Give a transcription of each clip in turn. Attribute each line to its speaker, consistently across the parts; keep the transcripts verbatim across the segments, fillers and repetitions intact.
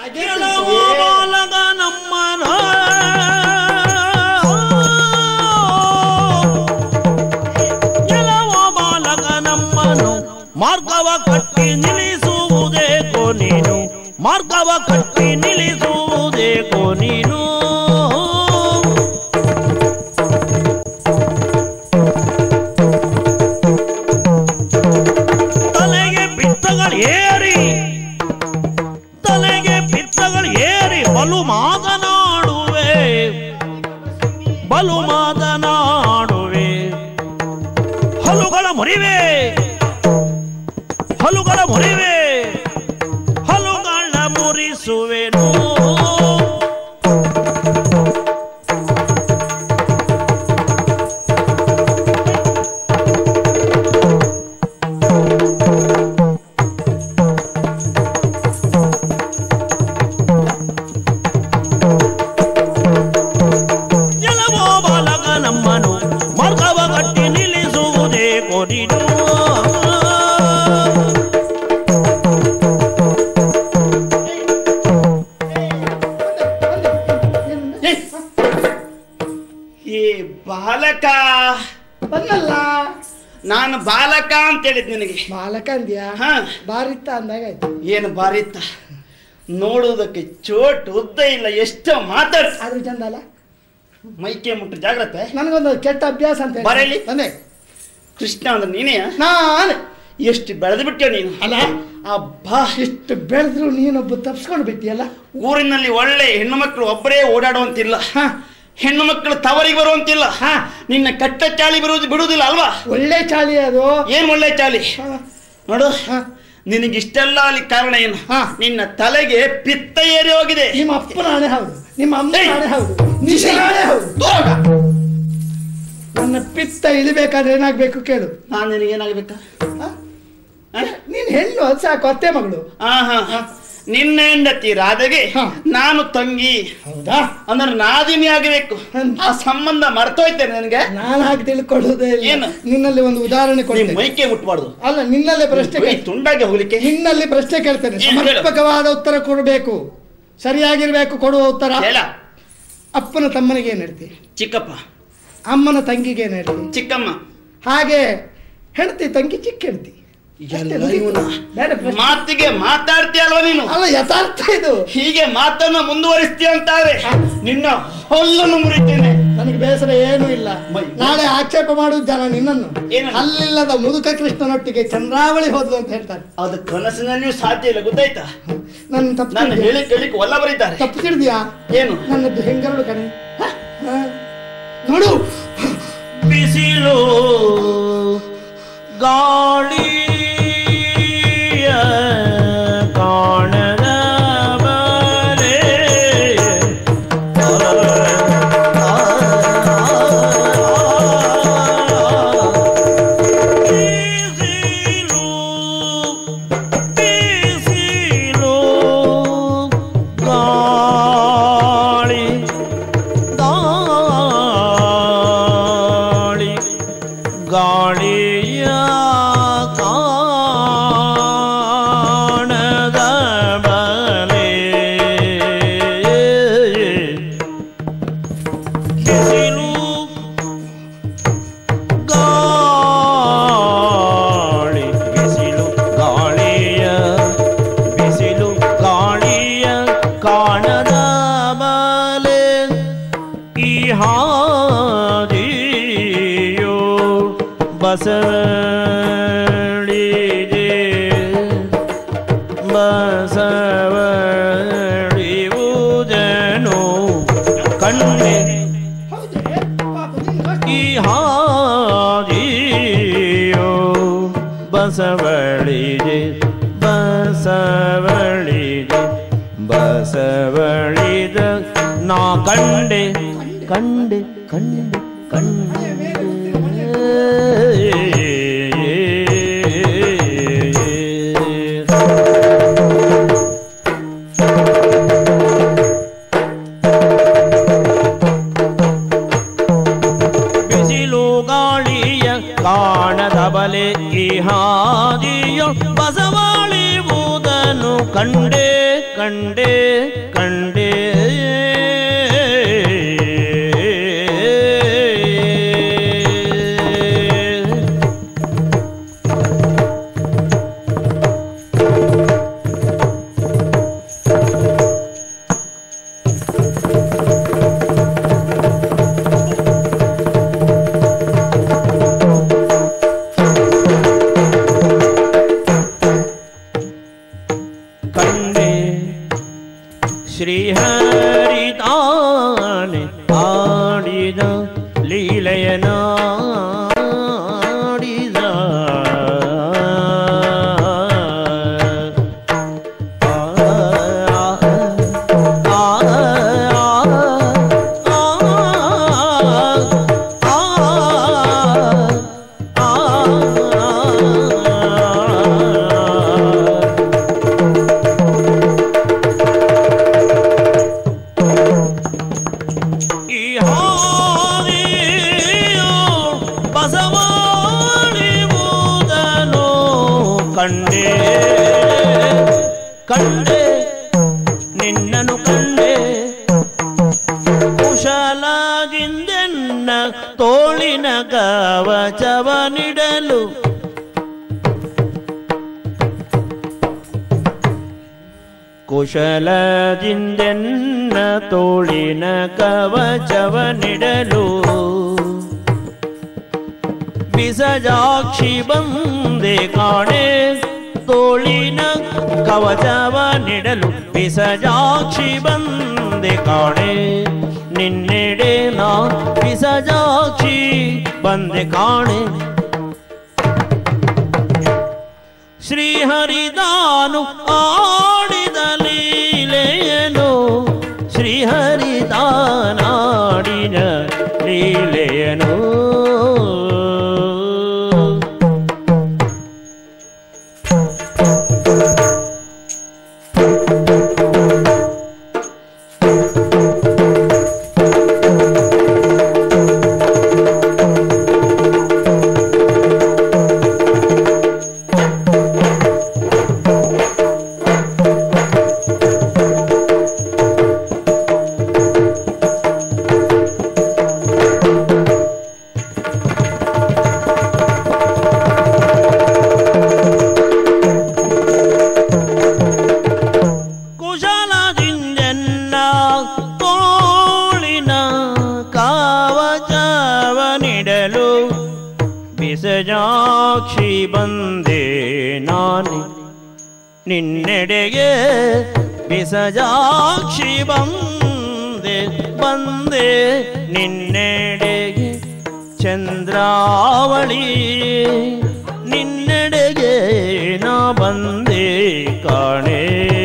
Speaker 1: ಕೆಲವು ಬಾಲಕ ನಮ್ಮನ ಕೆಲವು ಬಾಲಕ ನಮ್ಮನು ಮಾರ್ಗವ ಕಟ್ಟಿ ನಿಲ್ಲಿಸುವುದೇಕೋ ನೀನು ಮಾರ್ಗವ ಕಟ್ಟಿ ನಿಲ್ಲಿಸುವುದೇಕೋ ನೀನು ತಲೆಗೆ ಪಿತ್ತಗಳು ಏರಿ ತಲೆಗೆ ಪಿತ್ತಗಳು ಏರಿ ಬಲು ಮಾತನಾಡುವೆ ಬಲು ಮಾತನಾಡುವೆ ಹಲುಗಳ ಮುರಿವೆ ಹಲುಗಳ ಮುರಿವೆ ಹಲುಗಳ ಮುರಿಸುವೆನು ಎಲ್ಲವೋ ಬಾಲಕ ನಮ್ಮನು ಮಾರ್ಗವ ಕಟ್ಟಿ ನಿಲ್ಲಿಸುವುದೇ ಕೊಡಿನು
Speaker 2: ಬಾಲಕ
Speaker 3: ಬಂದಲ್ಲ
Speaker 2: ನಾನು ಬಾಲಕ ಅಂತ ಹೇಳಿದ್ ನಿನಗೆ
Speaker 3: ಬಾಲಕ ಅಂದ್ಯಾ
Speaker 2: ಹಾ
Speaker 3: ಬಾರಿತ್ತ ಅಂದಾಗಾಯ್ತು
Speaker 2: ಏನು ಬಾರಿತ್ತ ನೋಡುವುದಕ್ಕೆ ಚೋಟ್ ಉದ್ದ ಇಲ್ಲ ಎಷ್ಟೋ ಮಾತಾಡ್
Speaker 3: ಆದ್ರೂ ಚಂದ ಅಲ್ಲ
Speaker 2: ಮೈಕೆ ಮುಟ್ಟು ಜಾಗ್ರತೆ
Speaker 3: ನನಗೊಂದು ಕೆಟ್ಟ ಅಭ್ಯಾಸ ಅಂತ ಹೇಳಿ.
Speaker 2: ಬರಲಿ.
Speaker 3: ಬಂದೆ
Speaker 2: ಕೃಷ್ಣ ಅಂದ್ರೆ ನೀನೇ
Speaker 3: ನಾನು
Speaker 2: ಎಷ್ಟು ಬೆಳೆದು ಬಿಟ್ಟೆ ನೀನು
Speaker 3: ಅಲ್ಲ
Speaker 2: ಅಬ್ಬಾ
Speaker 3: ಇಷ್ಟು ಬೆಳೆದ್ರು ನೀನೊಬ್ಬ ತಪ್ಸ್ಕೊಂಡು ಬಿಟ್ಟಿಯಲ್ಲ.
Speaker 2: ಊರಿನಲ್ಲಿ ಒಳ್ಳೆ ಹೆಣ್ಣು ಮಕ್ಕಳು ಒಬ್ಬರೇ ಓಡಾಡುವಂತಿಲ್ಲ
Speaker 3: ಹಾ
Speaker 2: ಹೆಣ್ಣು ಮಕ್ಕಳು ತವರಿಗೆ ಬರುವಂತಿಲ್ಲ
Speaker 3: ಹಾ
Speaker 2: ನಿನ್ನ ಕಟ್ಟ ಚಾಳಿ ಬರುವುದು ಬಿಡುವುದಿಲ್ಲ ಅಲ್ವಾ
Speaker 3: ಒಳ್ಳೆ ಚಾಳಿ ಅದು.
Speaker 2: ಏನ್ ಒಳ್ಳೆ ಚಾಳಿ
Speaker 3: ಹಾ.
Speaker 2: ನೋಡು
Speaker 3: ಹಾ.
Speaker 2: ನಿನಗಿಷ್ಟೆಲ್ಲ ಅಲ್ಲಿ ಕಾರಣ ಏನು
Speaker 3: ಹಾ.
Speaker 2: ನಿನ್ನ ತಲೆಗೆ ಪಿತ್ತ ಏರಿ ಹೋಗಿದೆ
Speaker 3: ನಿಮ್ಮ ಅಪ್ಪನ ಹಣೆ ಹೌದು, ನಿಮ್ಮ ಅಮ್ಮನ
Speaker 2: ಏಯ್!
Speaker 3: ಹಣೆ ಹೌದು, ನಿನ್ನ ಹಣೆ ಹೌದು.
Speaker 2: ದೂರ
Speaker 3: ನನ್ನ ಪಿತ್ತ ಇಳಿಬೇಕಾದ್ರೆ ಏನಾಗ್ಬೇಕು ಕೇಳು.
Speaker 2: ನಾನು ನಿನಗೇನಾಗಬೇಕಾ
Speaker 3: ಹಾ? ನೀನ್ ಹೆಣ್ಣು ಅದು ಸಾಕು, ಅತ್ತೆ ಮಗಳು.
Speaker 2: ಹಾ ಹಾ ಹಾ ನಿನ್ನ ಹೆಂಡತಿ ರಾಧೆಗೆ
Speaker 3: ಹಾ.
Speaker 2: ನಾನು ತಂಗಿ
Speaker 3: ಹೌದಾ?
Speaker 2: ಅಂದ್ರೆ ನಾದಿನಿ ಆಗಬೇಕು ಆ ಸಂಬಂಧ ಮರ್ತೋಯ್ತೇನೆ ನನಗೆ
Speaker 3: ನಾನು ಹಾಗೆ ತಿಳ್ಕೊಳ್ಳೋದೇ ಇಲ್ಲ.
Speaker 2: ಏನು?
Speaker 3: ನಿನ್ನಲ್ಲಿ ಒಂದು ಉದಾಹರಣೆ
Speaker 2: ನೀನ್
Speaker 3: ಕೊಡ್ತೇನೆ.
Speaker 2: ಮೈಕೆ ಮುಟ್ಬಾರ್ದು
Speaker 3: ಅಲ್ಲ, ನಿನ್ನಲ್ಲೇ ಪ್ರಶ್ನೆ
Speaker 2: ಬರೀ
Speaker 3: ಕೇಳ್ತೇನೆ.
Speaker 2: ತುಂಡಾಗಿ ಹೋಗ್ಲಿಕ್ಕೆ
Speaker 3: ನಿನ್ನಲ್ಲಿ ಪ್ರಶ್ನೆ ಕೇಳ್ತೇನೆ.
Speaker 2: ಏನು ಹೇಳು?
Speaker 3: ಸಮರ್ಪಕವಾದ ಉತ್ತರ ಕೊಡಬೇಕು, ಸರಿಯಾಗಿರ್ಬೇಕು ಕೊಡುವ ಉತ್ತರ.
Speaker 2: ಹೇಳ
Speaker 3: ಅಪ್ಪನ ತಮ್ಮನಿಗೆ ಏನ್ ಹೇಳ್ತಿ,
Speaker 2: ಚಿಕ್ಕಪ್ಪ
Speaker 3: ಅಮ್ಮನ ತಂಗಿಗೆ ಏನ್ ಹೇಳ್ತಿ,
Speaker 2: ಚಿಕ್ಕಮ್ಮ
Speaker 3: ಹಾಗೆ ಹೆಂಡತಿ ತಂಗಿ ಚಿಕ್ಕ ಹೆಂಡತಿ.
Speaker 2: ಎಲ್ಲ ಇವನ
Speaker 3: ಬೇಡ ಪ್ರಶ್ನೆ.
Speaker 2: ಮಾತಿಗೆ ಮಾತಾಡ್ತೀಯಲ್ವ ನೀನು
Speaker 3: ಅಲ್ಲ, ಯಥಾರ್ಥ ಇದು.
Speaker 2: ಹೀಗೆ ಮಾತನ್ನ ಮುಂದುವರಿಸ್ತೀಯ ಅಂತಾರೆ ನಿನ್ನ ಹೊಲ್ಲನ್ನು ಮುರಿತೇನೆ.
Speaker 3: ನನಗೆ ಬೇಸರ ಏನೂ ಇಲ್ಲ.
Speaker 2: ಮೈ.
Speaker 3: ನಾಳೆ ಆಕ್ಷೇಪ ಮಾಡುವುದು ಜನ ನಿನ್ನನ್ನು.
Speaker 2: ಏನನ್ನು?
Speaker 3: ಅಲ್ಲಿಲ್ಲದ ಮುದುಕ ಕೃಷ್ಣನೊಟ್ಟಿಗೆ ಚಂದ್ರಾವಳಿ ಹೋದ್ಲು ಅಂತ ಹೇಳ್ತಾರೆ.
Speaker 2: ಅದು ಕನಸಿನಲ್ಲಿಯೂ ಸಾಧ್ಯ ಇಲ್ಲ, ಗೊತ್ತಾಯ್ತಾ?
Speaker 3: ನನ್ನ ತಪ್ಪು
Speaker 2: ನಾನು
Speaker 3: ತಿಳಿದ್ಯಾ?
Speaker 2: ಹೇಳಿ ಕೇಳಿಕ್ಕೆ ಒಲ್ಲ ಬರೀತಾರೆ.
Speaker 3: ತಪ್ಪು ತಿಳಿದ್ಯಾ?
Speaker 2: ಏನು?
Speaker 3: ನನ್ನದು ಹೆಂಗರಳು ಕಣೆ. ಹಾ. ನೋಡು,
Speaker 1: ಬಿಸಿಲು ಗಾಳಿ ಕಾಣದ ಬರೆ ಬಿಸಿಲು ಬಿಸಿಲು ಗಾಳಿ ಗಾಳಿ ಗಾಳಿಯ ಕಾಣದ ಬಲೆ ಬಿಸಿಲು ಗಾಳಿ ಬಿಸಿಲು ಗಾಳಿಯ ಬಿಸಿಲು ಗಾಳಿಯ ಕಾಣದ ಬಲೆ ಈ ಹಾದಿಯೋ ಬಸವಳಿಗೆ ಬಸವಳಿಯುವುದನು ಕಣ್ಣೆ
Speaker 3: ಹೌದೇ? ಪಾಪ ನಿನ್ನ
Speaker 1: ಈ ಹಾದಿಯೋ ಬಸವಳಿಗೆ ಬಸವಳಿಗೆ ಬಸವಳಿದ ನಾ ಕಂಡೆ ಕಂಡೆ ಕಂಡೆ ಕಂಡೆ ಬಿಸಿಲು ಗಾಳಿಯ ಕಾಣದ ಬಲೆ ಈ ಹಾದಿಯ ಬಸವಳಿಯುವುದನ್ನು ಕಂಡೆ ಕಂಡೆ ಕಂಡೆ ಶ್ರೀಹರಿತಾನೆ ಆಡಿದ ಲೀಲೆಯನಾಡಿದ ಕಂಡೆ ಕಂಡೆ ನಿನ್ನನು ಕಂಡೆ ಕುಶಲಾಗಿಂದೆನ್ನ ತೋಳಿನ ಕವಚವ ನೀಡಲು ಕುಶಲದಿಂದೆನ್ನ ತೋಳಿನ ಕವಚವ ನೀಡಲು ಬಿಸಜಾಕ್ಷಿ ಬಂದೆ ಕಾಣೆ ತೋಳಿನ ಕವಚವ ನೀಡಲು ಬಿಸಜಾಕ್ಷಿ ಬಂದೆ ಕಾಣೆ ನಿನ್ನೆಡೆ ನಾ ಬಿಸಜಾಕ್ಷಿ ಬಂದೆ ಕಾಣೆ ಶ್ರೀಹರಿದಾನು ಆಡಿದ ಲೀಲೆಯನು ಶ್ರೀಹರಿದಾನಾಡಿದ ಲೀಲೆಯನು ಬಿಸಜಾಕ್ಷಿ ಬಂದೆ ನಾನೆ ನಿನ್ನೆಡೆಗೆ ಬಿಸಜಾಕ್ಷಿ ಬಂದೆ ಬಂದೆ ನಿನ್ನೆಡೆಗೆ ಚಂದ್ರಾವಳಿ ನಿನ್ನೆಡೆಗೆ ನಾ ಬಂದೆ ಕಾಣೆ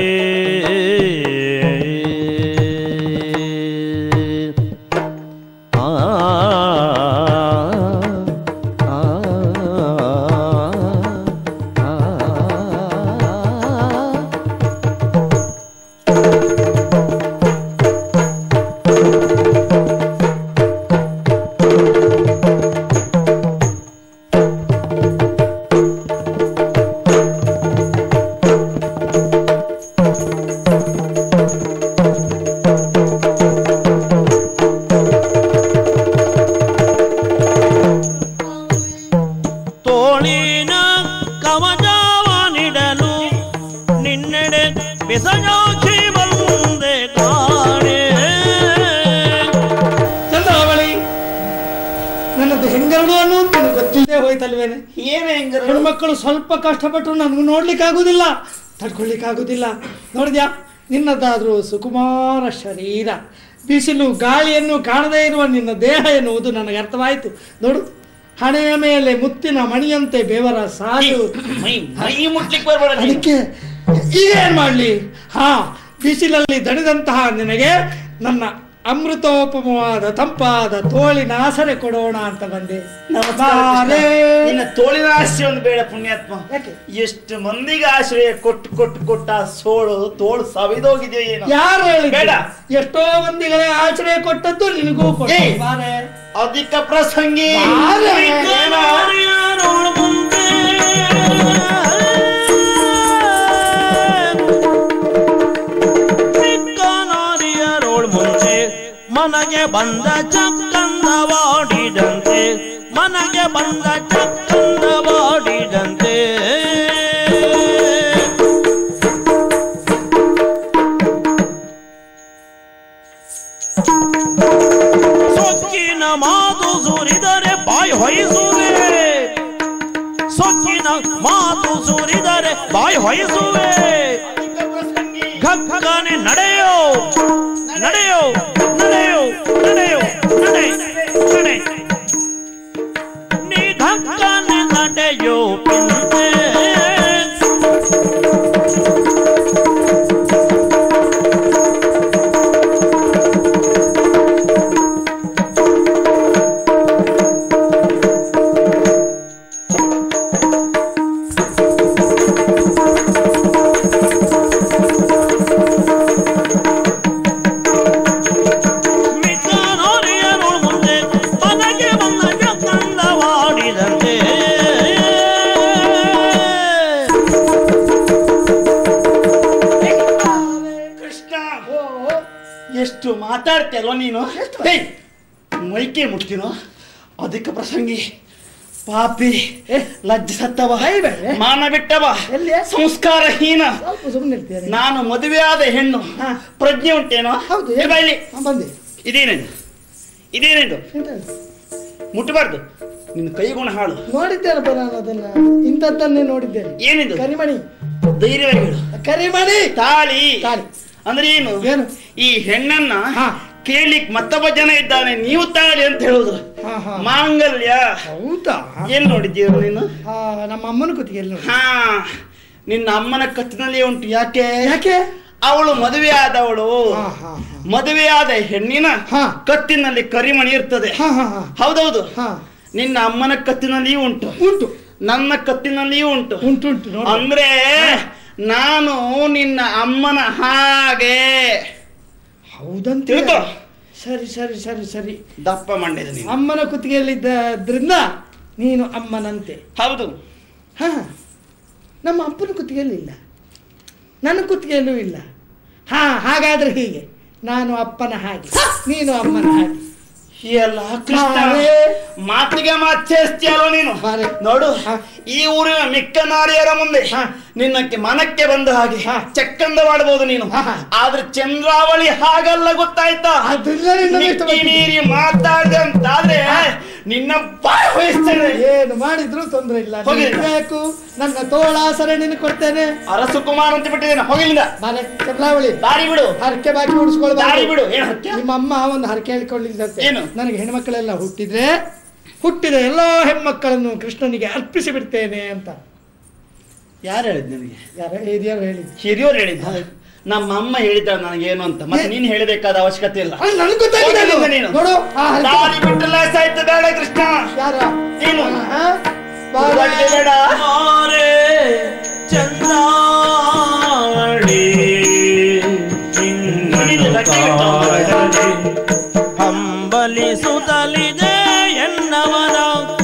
Speaker 1: ತೋಳಿನ ಕವಚವ ನೀಡಲು ನಿನ್ನೆಡೆ ಬಿಸಜಾಕ್ಷಿ ಬಂದೆ ಕಾಣೆ
Speaker 3: ಚಂದ್ರಾವಳಿ ನನ್ನದು ಹೆಂಗರಡು ಅನ್ನೋದು ನಿನಗೆ ಗೊತ್ತಿಲ್ಲದೆ ಹೋಯ್ತಲ್ವೇನೆ
Speaker 2: ಏನೇ ಹೆಂಗರು
Speaker 3: ಹೆಣ್ಮಕ್ಕಳು ಸ್ವಲ್ಪ ಕಷ್ಟಪಟ್ಟರು ನನಗೆ ನೋಡ್ಲಿಕ್ಕಾಗುದಿಲ್ಲ ತಡ್ಕೊಳ್ಲಿಕ್ಕಾಗುದಿಲ್ಲ ನೋಡಿದ್ಯಾ ನಿನ್ನದಾದ್ರೂ ಸುಕುಮಾರ ಶರೀರ ಬಿಸಿಲು ಗಾಳಿಯನ್ನು ಕಾಣದೇ ಇರುವ ನಿನ್ನ ದೇಹ ಎನ್ನುವುದು ನನಗೆ ಅರ್ಥವಾಯಿತು ನೋಡು ಹಣೆಯ ಮೇಲೆ ಮುತ್ತಿನ ಮಣಿಯಂತೆ ಬೆವರ ಸಾಲು
Speaker 2: ಮೈ ಮೈ ಮುಟ್ಲಿಕ್ಕೆ ಬರಬೇಡ
Speaker 3: ಅದಕ್ಕೆ ಈಗ ಏನ್ ಮಾಡ್ಲಿ ಹಾ ಬಿಸಿಲಲ್ಲಿ ದಣಿದಂತಹ ನಿನಗೆ ನನ್ನ ಅಮೃತೋಪಮವಾದ ತಂಪಾದ ತೋಳಿನ ಆಸರೆ ಕೊಡೋಣ ಅಂತ ಬಂದೆ
Speaker 2: ನಿನ್ನ ತೋಳಿನ ಆಶ್ರಯ ಒಂದು ಬೇಡ ಪುಣ್ಯಾತ್ಮ
Speaker 3: ಯಾಕೆ
Speaker 2: ಎಷ್ಟು ಮಂದಿಗೆ ಆಶ್ರಯ ಕೊಟ್ಟು ಕೊಟ್ಟು ಕೊಟ್ಟ ಸೋಳು ತೋಳು ಸವಿದೋಗಿದೆಯೋ ಏನೋ
Speaker 3: ಯಾರು ಹೇಳಿ
Speaker 2: ಬೇಡ
Speaker 3: ಎಷ್ಟೋ ಮಂದಿಗಳೇ ಆಶ್ರಯ ಕೊಟ್ಟದ್ದು ನಿನಗೂ ಕೊಟ್ಟೆ ಬಾರೆ
Speaker 2: ಅಧಿಕ ಪ್ರಸಂಗಿ
Speaker 1: ಮನಗೆ ಬಂದ ಚಕ್ಕಂದವಾಡಿದಂತೆ ಮನಗೆ ಬಂದ ಚಕ್ಕಂದವಾಡಿದಂತೆ ಸೊಕ್ಕಿನ ಮಾತು ಸುರಿದರೆ ಬಾಯಿ ಹೊಯ್ಸುವೆ ಸೊಕ್ಕಿನ ಮಾತು ಸುರಿದರೆ ಬಾಯಿ ಹೊಯ್ಸುವೆ ಘಕ್ಕನೆ ನಡೆಯೋ ನಡೆಯೋ ನಡೆಯೋ ನಡೆಯೋ ನಡೆ ನಡೆ ನೀ ಘಕ್ಕನೆ ನಡೆಯೋ ಪಿಂತೆ
Speaker 2: ಎಷ್ಟು ಮಾತಾಡ್ತೀಯಲ್ವ ನೀನು ಮೈಕೆ ಮುಟ್ತೀನೋ ಅದಕ್ಕೆ ಪ್ರಸಂಗಿ ಪಾಪಿ ಲಜ್ಜೆ ಸತ್ತವ ಮಾನ ಬಿಟ್ಟವ ಸಂಸ್ಕಾರಹೀನ ನಾನು ಮದುವೆಯಾದ ಹೆಣ್ಣು ಪ್ರಜ್ಞೆ ಉಂಟೇನೋ ಬೈಲಿ ಇದೇನೇನು ಇದೇನೇನು ಮುಟ್ಟಬಾರ್ದು ನಿನ್ನ ಕೈಗುಣ ಹಾಳು
Speaker 3: ನೋಡಿದ್ದೇನಪ್ಪ ನಾನು ಅದನ್ನ ಇಂಥದ್ದನ್ನೇ ನೋಡಿದ್ದೇನೆ
Speaker 2: ಏನಿದು
Speaker 3: ಕರಿಮಣಿ
Speaker 2: ಧೈರ್ಯವಾಗಿ ಹೇಳು
Speaker 3: ಕರಿಮಣಿ
Speaker 2: ತಾಳಿ
Speaker 3: ತಾಳಿ
Speaker 2: ಅಂದ್ರೆ ಏನು
Speaker 3: ಏನು
Speaker 2: ಈ ಹೆಣ್ಣನ್ನ ಕೇಳಿಕ್ ಮತ್ತೊಬ್ಬ ಜನ ಇದ್ದಾನೆ ನೀವು ತಾಳಿ ಅಂತ ಹೇಳುದು ಮಾಂಗಲ್ಯ
Speaker 3: ಹೌದಾ
Speaker 2: ಏನ್ ನೋಡಿದ್ದೀರ ನೀನು
Speaker 3: ನಮ್ಮ ಅಮ್ಮನ ಕುತ್ತಿಗೆಯಲ್ಲಿ
Speaker 2: ಹಾ ನಿನ್ನ ಅಮ್ಮನ ಕತ್ತಿನಲ್ಲಿ ಉಂಟು ಯಾಕೆ
Speaker 3: ಯಾಕೆ
Speaker 2: ಅವಳು ಮದುವೆ ಆದವಳು ಮದುವೆಯಾದ ಹೆಣ್ಣಿನ ಕತ್ತಿನಲ್ಲಿ ಕರಿಮಣಿ ಇರ್ತದೆ ಹೌದೌದು ನಿನ್ನ ಅಮ್ಮನ ಕತ್ತಿನಲ್ಲಿಯೂ ಉಂಟು
Speaker 3: ಉಂಟು
Speaker 2: ನನ್ನ ಕತ್ತಿನಲ್ಲಿಯೂ ಉಂಟು
Speaker 3: ಉಂಟುಂಟು
Speaker 2: ಅಂದ್ರೆ ನಾನು ನಿನ್ನ ಅಮ್ಮನ ಹಾಗೆ
Speaker 3: ಹೌದಂತ
Speaker 2: ತಿಳ್ಕೊ
Speaker 3: ಸರಿ ಸರಿ ಸರಿ ಸರಿ
Speaker 2: ದಪ್ಪ ಮಂಡಿದ ನೀನು
Speaker 3: ಅಮ್ಮನ ಕುತ್ತಿಗೆಯಲ್ಲಿದ್ದರಿಂದ ನೀನು ಅಮ್ಮನಂತೆ
Speaker 2: ಹೌದು
Speaker 3: ಹಾ ನಮ್ಮ ಅಪ್ಪನ ಕುತ್ತಿಗೆಯಲ್ಲಿ ಇಲ್ಲ ನನ್ನ ಕುತ್ತಿಗೆಯಲ್ಲೂ ಇಲ್ಲ ಹಾ ಹಾಗಾದ್ರೆ ಹೀಗೆ ನಾನು ಅಪ್ಪನ ಹಾಗೆ ನೀನು ಅಮ್ಮನ ಹಾಗೆ
Speaker 2: ಎಲ್ಲ ಕೃಷ್ಣ ಮಾತಿಗೆ ಮಾತೇಸ್ತಿಯಲ್ಲ ನೀನು ನೋಡು ಈ ಊರಿನ ಮಿಕ್ಕ ನಾರಿಯರ ಮುಂದೆ ನಿನ್ನಕ್ಕೆ ಮನಕ್ಕೆ ಬಂದ ಹಾಗೆ ಚಕ್ಕಂದ ಮಾಡಬಹುದು ನೀನು ಆದ್ರೆ ಚಂದ್ರಾವಳಿ ಹಾಗಲ್ಲ ಗೊತ್ತಾಯ್ತಾ ನೀರಿ ಮಾತಾಡಿದೆ ಅಂತಾದ್ರೆ ನಿನ್ನ ಬಾಯಿ ವಹಿಸ್ತೇನೆ
Speaker 3: ಏನು ಮಾಡಿದ್ರು ತೊಂದ್ರೆ ಇಲ್ಲ ಬೇಕು ನನ್ನ ತೋಳ ಸರಣಿನ ಕೊಡ್ತೇನೆ
Speaker 2: ಅರಸು ಕುಮಾರ್ ಅಂತ ಬಿಟ್ಟಿದ್ದೇನೆ ಹೋಗಿಲ್ಲ
Speaker 3: ಚಂದ್ರಾವಳಿ
Speaker 2: ದಾರಿ ಬಿಡು
Speaker 3: ಹರಕೆ ಬಾಕಿ ಉಡಿಸ್ಕೊಳ್ಳೋದು
Speaker 2: ದಾರಿ ಬಿಡು
Speaker 3: ನಿಮ್ಮ ಅಮ್ಮ ಒಂದು ಹರಕೆ ಹೇಳಿಕೊಳ್ಳಿದ್ದಂತೆ ನನಗೆ ಹೆಣ್ಮಕ್ಳೆಲ್ಲ ಹುಟ್ಟಿದ್ರೆ ಹುಟ್ಟಿದ ಎಲ್ಲ ಹೆಣ್ಮಕ್ಕಳನ್ನು ಕೃಷ್ಣನಿಗೆ ಅರ್ಪಿಸಿ ಬಿಡ್ತೇನೆ ಅಂತ
Speaker 2: ಯಾರು ಹೇಳಿದ್ ನಿನಗೆ
Speaker 3: ಯಾರು ಹಿರಿಯರು ಹೇಳಿದ್ರು
Speaker 2: ಹಿರಿಯರು ಹೇಳಿದ್ದ ನಮ್ಮ ಅಮ್ಮ ಹೇಳಿದ ನನಗೇನು ಅಂತ ಮತ್ತೆ ನೀನು ಹೇಳಬೇಕಾದ ಅವಶ್ಯಕತೆ ಇಲ್ಲ
Speaker 3: ನನಗೆ ಗೊತ್ತಾಗಿದೆ
Speaker 2: ನೀನು
Speaker 3: ನೋಡು
Speaker 2: ದಾರಿ ಬಿಟ್ಟು ಲಾಸ್ ಆಯ್ತು ಬೇಡ ಕೃಷ್ಣ
Speaker 3: ಯಾರ
Speaker 2: ನೀನು ಬೇಡ
Speaker 1: ಚಂದ್ರಾವಳಿ ಹಂಬಲಿಸುತ್ತಲಿದೆ ಎನ್ನವನ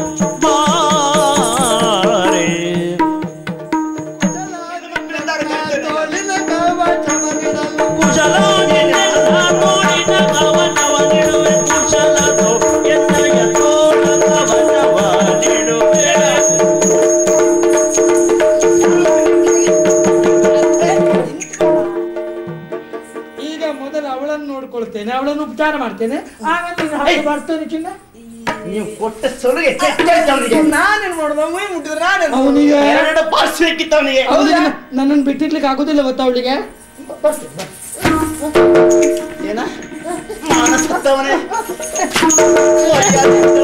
Speaker 1: ಬಾರೆ ಕುಶಲಾಗಿ ತೋಳಿನ ಕವನವನಿಡುವೆ ಕುಶಲದೋ ಎನ್ನಯ ತೋಳ ಕವನವನಿಡುವೆ
Speaker 3: ಈಗ ಮೊದಲು ಅವಳನ್ನು ನೋಡ್ಕೊಳ್ತೇನೆ ಅವಳನ್ನು ಉಪಚಾರ ಮಾಡ್ತೇನೆ ಆಮೇಲೆ ಬರ್ತೇನೆ ಚಿನ್ನ
Speaker 2: ನೀವು ಕೊಟ್ಟ ಸೊಲಗೆ
Speaker 3: ನಾನೇನ್ ಮಾಡೋದು ಮೈ ಮುಟ್ಟಿದ್ರೆ ನಾನು
Speaker 2: ಅವನಿಗೆ ಎರಡು ಪಾಸ್ ಬೇಕಿತ್ತು ಅವನಿಗೆ
Speaker 3: ನನ್ನನ್ನು ಬಿಟ್ಟಿರ್ಲಿಕ್ಕೆ ಆಗುದಿಲ್ಲ ಗೊತ್ತ ಅವಳಿಗೆ ಬರ್ತೇನೆ
Speaker 2: ಏನ ಮಾನಸತ್ತವನೇ